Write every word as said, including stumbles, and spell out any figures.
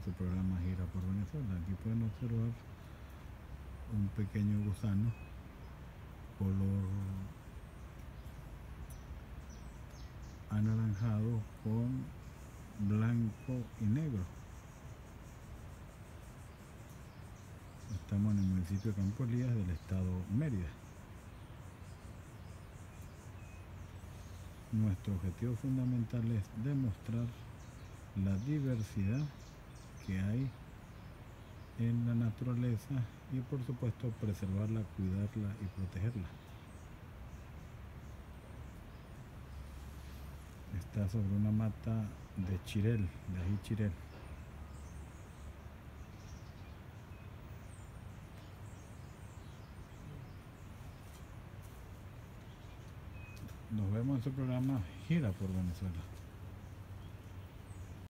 su programa Gira por Venezuela. Aquí pueden observar un pequeño gusano color anaranjado con blanco y negro. Estamos en el municipio de Campo Elías del estado Mérida. Nuestro objetivo fundamental es demostrar la diversidad que hay en la naturaleza y por supuesto preservarla, cuidarla y protegerla. Está sobre una mata de chirel, de ají chirel. Nos vemos en su programa Gira por Venezuela.